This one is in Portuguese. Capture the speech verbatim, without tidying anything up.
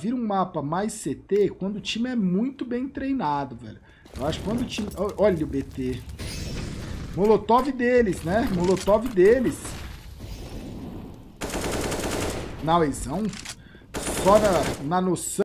vira um mapa mais C T quando o time é muito bem treinado, velho. Eu acho que quando o time... Olha o B T. Molotov deles, né? Molotov deles. Nauezão. Só na, na noção.